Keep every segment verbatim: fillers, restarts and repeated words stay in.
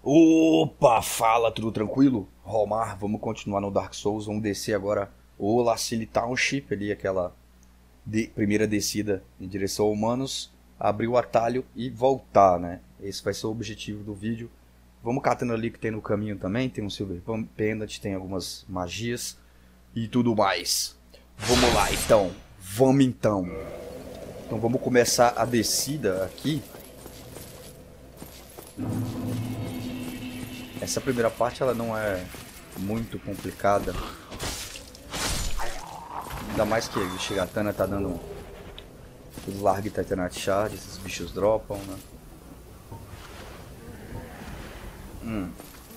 Opa, fala, tudo tranquilo? Romar, vamos continuar no Dark Souls, vamos descer agora o Lacilly Township ali, aquela de- primeira descida em direção a humanos, abrir o atalho e voltar, né? Esse vai ser o objetivo do vídeo. Vamos catando ali que tem no caminho também, tem um Silver Pendant, tem algumas magias e tudo mais. Vamos lá então, vamos então. Então vamos começar a descida aqui. Essa primeira parte ela não é muito complicada. Ainda mais que o Shigatana tá dando os Larg Titanite Shard, esses bichos dropam, né? Hum.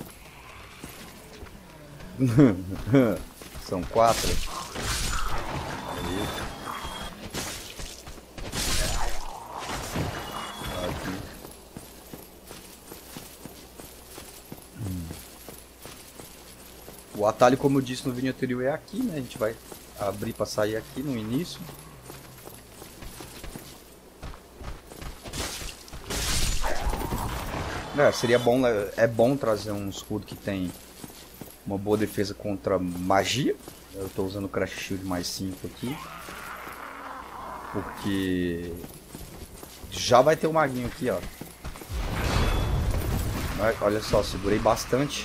São quatro. Aí. Aqui. Hum. O atalho, como eu disse no vídeo anterior, é aqui, né? A gente vai abrir para sair aqui no início. É, seria bom, é bom trazer um escudo que tem uma boa defesa contra magia. Eu estou usando o Crash Shield mais cinco aqui. Porque já vai ter um maguinho aqui, ó. Olha só, segurei bastante.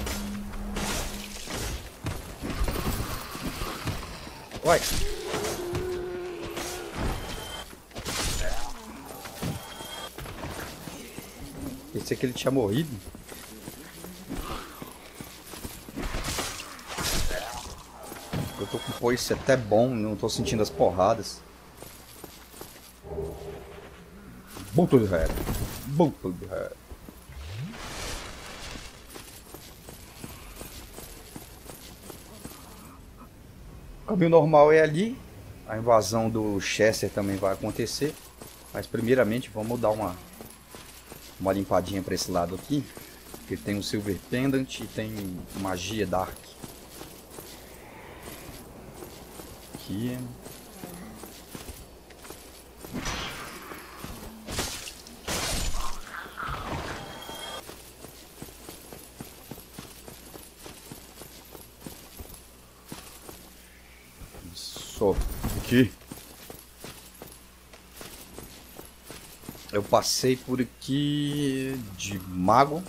Uai. Pensei que ele tinha morrido. Eu tô com poice até bom, não tô sentindo as porradas. Bolt of Head. Bolt of Head. O caminho normal é ali. A invasão do Chester também vai acontecer. Mas primeiramente vamos dar uma uma limpadinha para esse lado aqui. Porque tem o Silver Pendant e tem magia Dark. Aqui. Isso. Aqui. Eu passei por aqui de mago.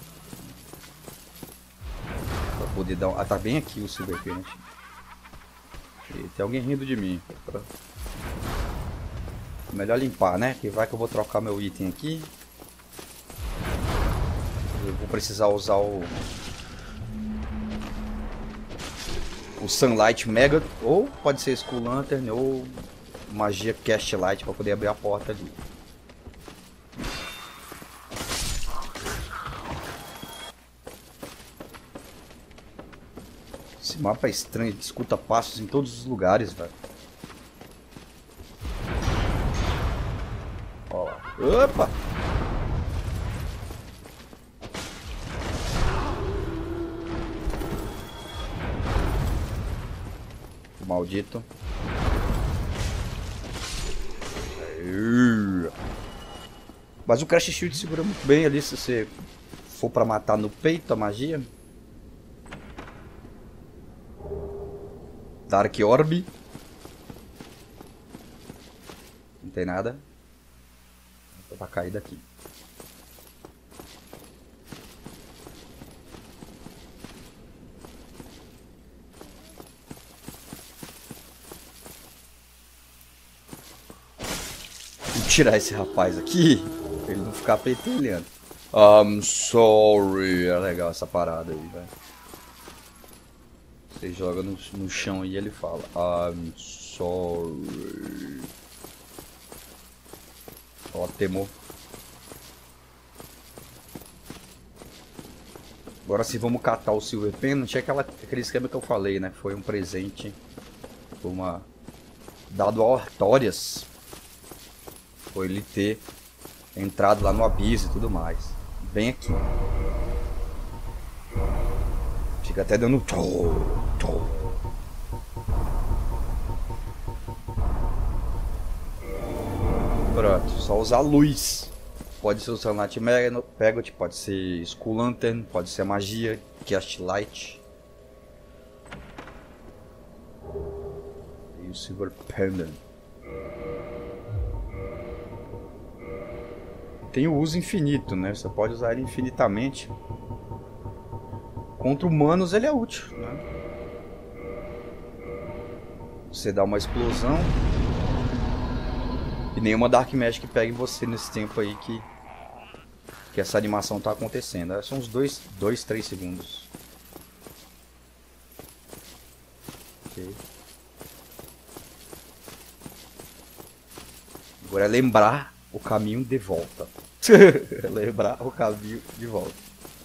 Pra poder dar um... Ah, tá bem aqui o Silver Pendant. E tem alguém rindo de mim. Pra... Melhor limpar, né? Que vai que eu vou trocar meu item aqui. Eu vou precisar usar o... O Sunlight Mega. Ou pode ser Skull Lantern ou magia Cast Light para poder abrir a porta ali. Esse mapa é estranho, ele escuta passos em todos os lugares, velho. Ó lá. Opa! Maldito. Mas o Crash Shield segura muito bem ali se você for pra matar no peito a magia. Dark Orb. Não tem nada. Vou pra cair daqui. Vou tirar esse rapaz aqui pra ele não ficar petelhando. I'm sorry. É legal essa parada aí, velho. Você joga no, no chão e ele fala I'm sorry. Ó, temor. Agora se vamos catar o Silver Pendant, é aquela, aquele esquema que eu falei, né? Foi um presente uma, dado ao Artorias. Foi ele ter entrado lá no Abyss e tudo mais. Bem aqui. Fica até dando tchou, tchou. Pronto, só usar luz. Pode ser o Sunlight Maggot, pode ser Skull Lantern, pode ser a magia, Cast Light. E o Silver Pendant. Tem o uso infinito, né? Você pode usar ele infinitamente. Contra humanos ele é útil, né? Você dá uma explosão e nenhuma Dark Magic pegue você nesse tempo aí que, que essa animação tá acontecendo. São uns dois, dois, três segundos. Ok. Agora é lembrar o caminho de volta. Lembrar o caminho de volta.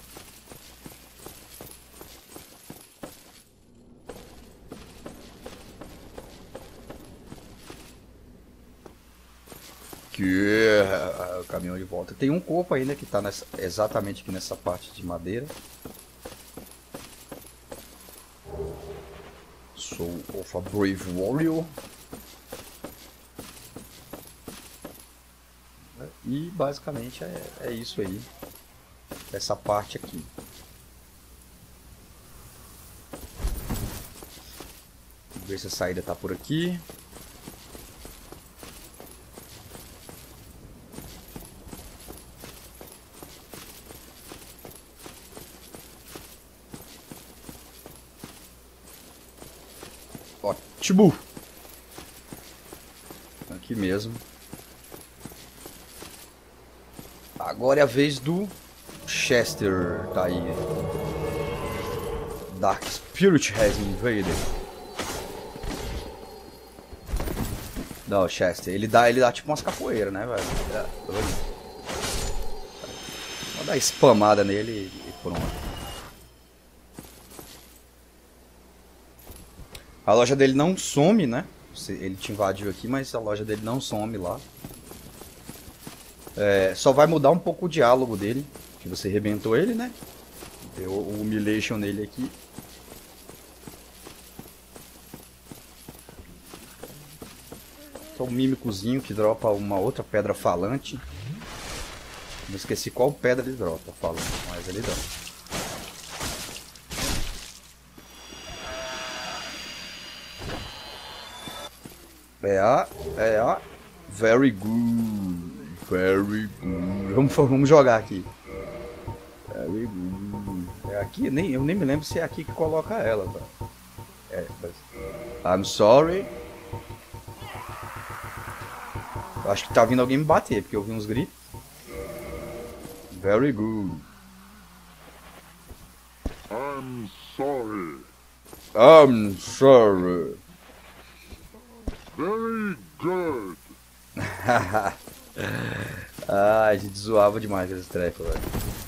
Que é o caminho de volta. Tem um corpo ainda que está exatamente aqui nessa parte de madeira. Soul of a Brave Warrior. E basicamente é, é isso aí. Essa parte aqui. Vamos ver se a saída está por aqui. Ótimo! Aqui mesmo. Agora é a vez do Chester, tá aí. Dark Spirit has invaded. Não, Chester, ele dá, ele dá tipo umas capoeiras, né, velho? Vou dar spamada nele e pronto. A loja dele não some, né? Ele te invadiu aqui, mas a loja dele não some lá. É, só vai mudar um pouco o diálogo dele, que você arrebentou ele, né? Deu o humiliation nele aqui. Só um mímicozinho que dropa uma outra pedra falante. Não esqueci qual pedra ele dropa, falante, mas ele dropa. É a, é a, very good. Very good. Vamos, vamos jogar aqui. Very good. É aqui, nem, eu nem me lembro se é aqui que coloca ela. Tá? É, mas... I'm sorry. Eu acho que tá vindo alguém me bater, porque eu vi uns gritos. Very good. I'm sorry. I'm sorry. Very good. Ah, a gente zoava demais esse treco, velho.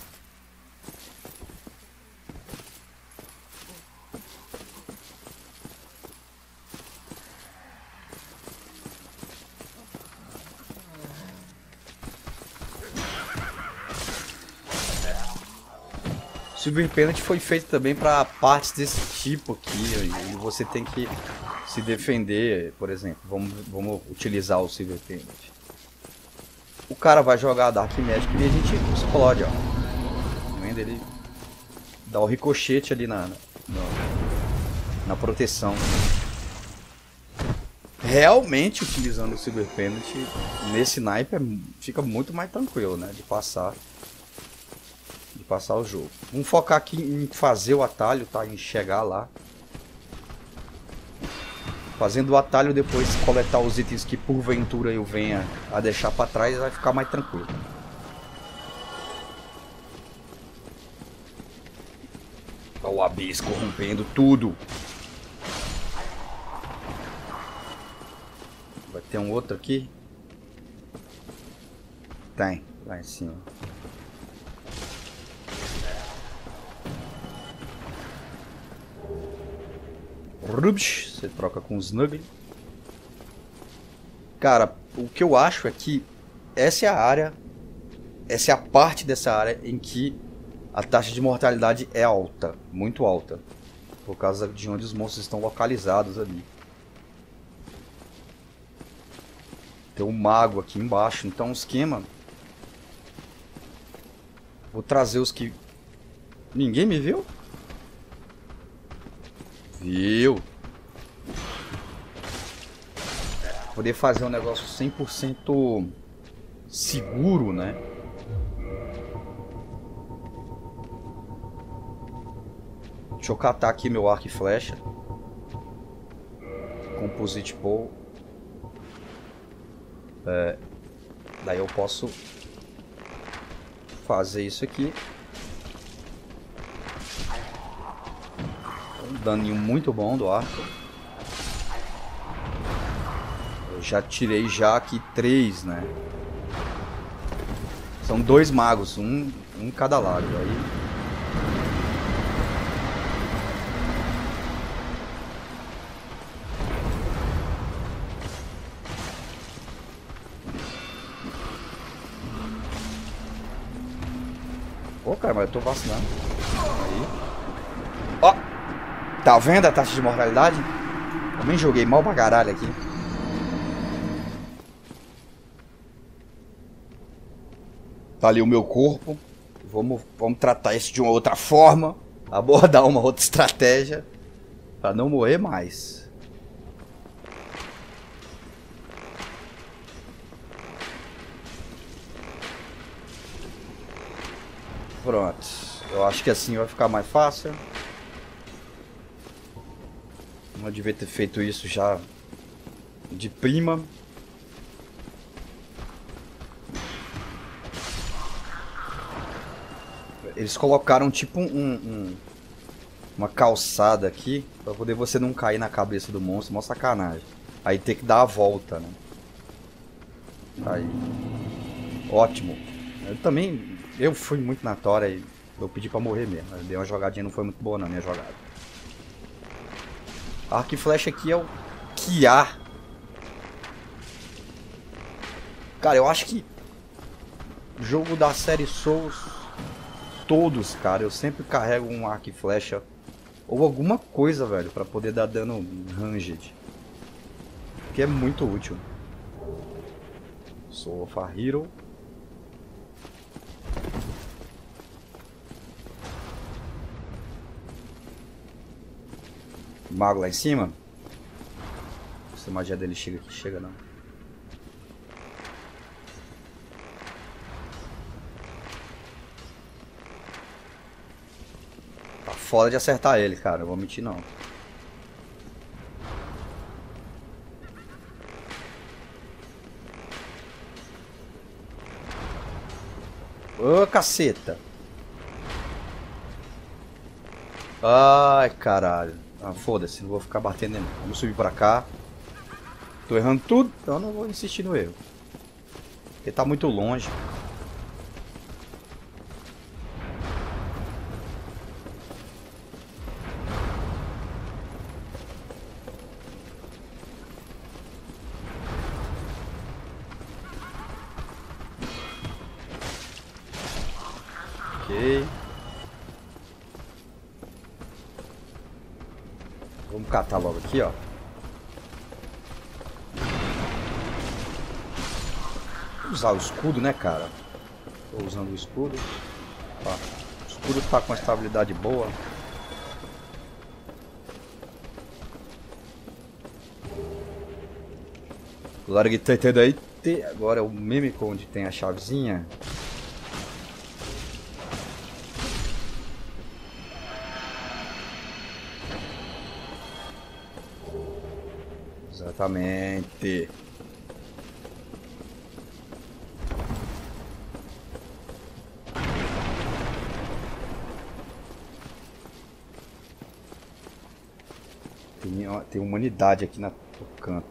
Silver Pendant foi feito também para partes desse tipo aqui, e você tem que se defender, por exemplo. Vamos, vamos utilizar o Silver Pendant. O cara vai jogar a Dark Magic e a gente explode, ó. Tá vendo? Ele dá o ricochete ali na, na, na proteção. Realmente, utilizando o Silver Pendant nesse naipe fica muito mais tranquilo, né? De passar, de passar o jogo. Vamos focar aqui em fazer o atalho, tá? Em chegar lá. Fazendo o atalho, depois coletar os itens que porventura eu venha a deixar para trás, vai ficar mais tranquilo. Olha o Abyss corrompendo tudo. Vai ter um outro aqui? Tem, lá em cima. Rubsh, você troca com os Snuggle. Cara, o que eu acho é que essa é a área, essa é a parte dessa área em que a taxa de mortalidade é alta, muito alta, por causa de onde os monstros estão localizados ali. Tem um mago aqui embaixo, então o esquema Vou trazer os que... Ninguém me viu? Viu? Poder fazer um negócio cem por cento seguro, né? Deixa eu catar aqui meu arco e flecha. Composite Pole. É, daí eu posso fazer isso aqui. Um daninho muito bom do arco. Eu já tirei já aqui três, né? São dois magos, um em cada lado. Aí... Pô, cara, mas eu tô vacinando. Aí. Ó! Tá vendo a taxa de mortalidade? Também joguei mal pra caralho aqui. Tá ali o meu corpo. Vamos, vamos tratar isso de uma outra forma. Abordar uma outra estratégia. Pra não morrer mais. Pronto. Eu acho que assim vai ficar mais fácil. Não devia ter feito isso já de prima. Eles colocaram tipo um, um, uma calçada aqui pra poder você não cair na cabeça do monstro. Mó sacanagem. Aí tem que dar a volta, né? Aí. Ótimo. Eu também... Eu fui muito na tora e eu pedi pra morrer mesmo. Eu dei uma jogadinha, não foi muito boa na minha jogada. Arco e flecha aqui é o Kiar. Cara, eu acho que jogo da série Souls, todos, cara, eu sempre carrego um arco e flecha ou alguma coisa, velho, pra poder dar dano ranged. Que é muito útil. Soul of a Hero. Mago lá em cima. Se a magia dele chega aqui, chega não. Tá foda de acertar ele, cara. Não vou mentir não. Ô, caceta. Ai, caralho. Ah, foda-se, não vou ficar batendo nele. Vamos subir pra cá. Tô errando tudo, então não vou insistir no erro. Porque tá muito longe. Ok. Vamos catar logo aqui, ó. Vou usar o escudo, né, cara? Tô usando o escudo. Ó, o escudo tá com uma estabilidade boa. Galera que tá entendendo aí, tem agora o Mimic onde tem a chavezinha. Exatamente. Tem, ó, tem humanidade aqui na, no canto.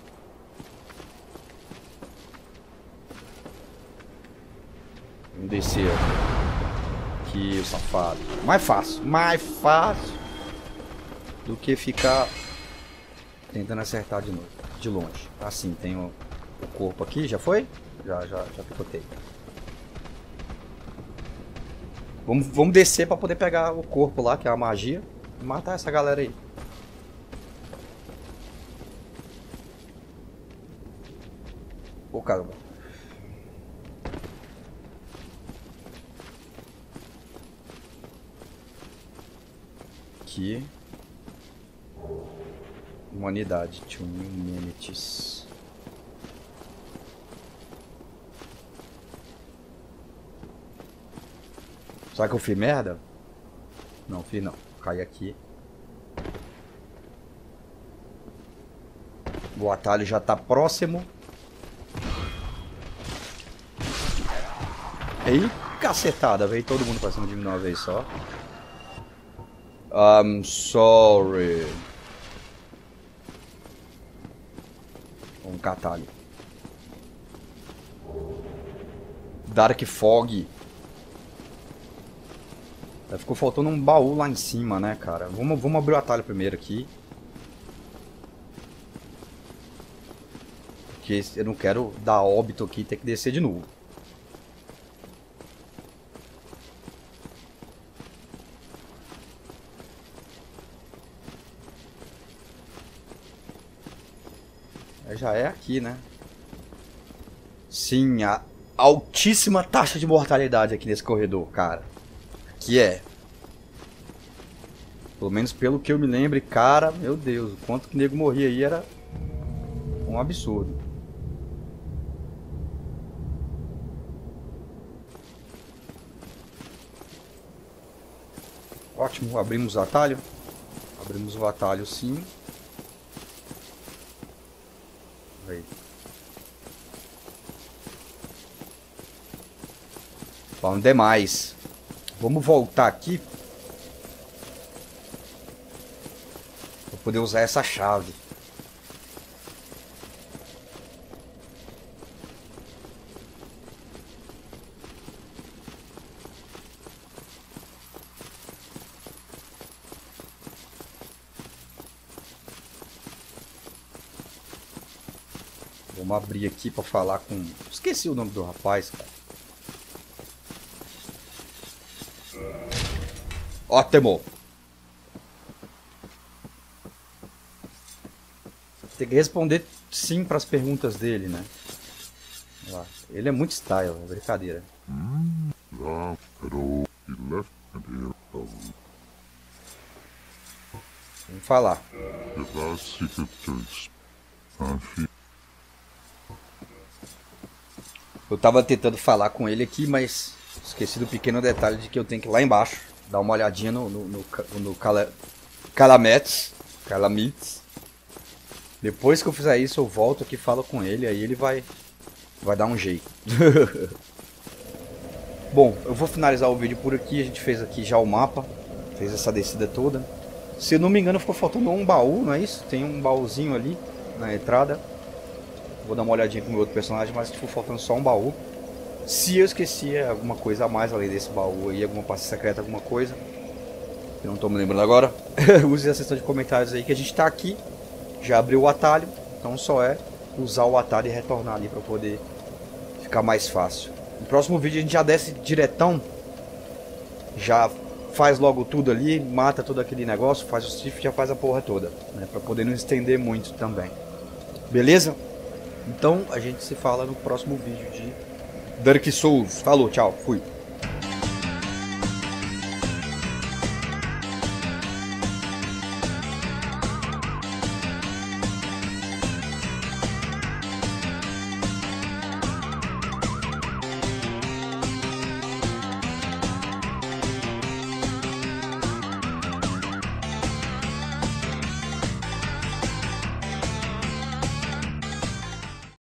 Vamos descer aqui, o safado. Mais fácil, mais fácil do que ficar tentando acertar de novo, de longe. Assim, tem o, o corpo aqui, já foi? Já, já, já picotei. Vamos, vamos descer pra poder pegar o corpo lá, que é a magia, e matar essa galera aí. Ô, caramba. aqui. Humanidade. Two minutes. Será que eu fiz merda? Não, fiz não. Cai aqui. O atalho já tá próximo. Ei, cacetada. Veio todo mundo pra cima de mim de uma vez só. I'm sorry. Um catalho. Dark Fog. Ficou faltando um baú lá em cima, né, cara? Vamos, vamos abrir o atalho primeiro aqui. Porque eu não quero dar óbito aqui e ter que descer de novo. Já é aqui, né? Sim, a altíssima taxa de mortalidade aqui nesse corredor, cara. Que é, pelo menos pelo que eu me lembro, cara, meu Deus, o quanto que nego morria aí era um absurdo. Ótimo, abrimos o atalho. Abrimos o atalho, sim. Aí. Bom demais. Vamos voltar aqui para poder usar essa chave. Vamos abrir aqui para falar com... Esqueci o nome do rapaz, cara. Ótimo. Tem que responder sim para as perguntas dele, né? Ele é muito style, é brincadeira. Vamos falar. Eu tava tentando falar com ele aqui, mas esqueci do pequeno detalhe de que eu tenho que ir lá embaixo dar uma olhadinha no, no, no, no Cala, Calamets, Calamits. Depois que eu fizer isso, eu volto aqui e falo com ele, aí ele vai, vai dar um jeito. Bom, eu vou finalizar o vídeo por aqui. A gente fez aqui já o mapa, fez essa descida toda. Se eu não me engano, ficou faltando um baú, não é isso? Tem um baúzinho ali na entrada. Vou dar uma olhadinha com o meu outro personagem, mas ficou faltando só um baú. Se eu esqueci alguma coisa a mais além desse baú aí, alguma pasta secreta, alguma coisa, eu não estou me lembrando agora, use a seção de comentários aí que a gente está aqui, já abriu o atalho, então só é usar o atalho e retornar ali para poder ficar mais fácil. No próximo vídeo a gente já desce diretão, já faz logo tudo ali, mata todo aquele negócio, faz o shift, já faz a porra toda, né, para poder não estender muito também. Beleza? Então a gente se fala no próximo vídeo de Dark Souls. Falou, tchau, fui.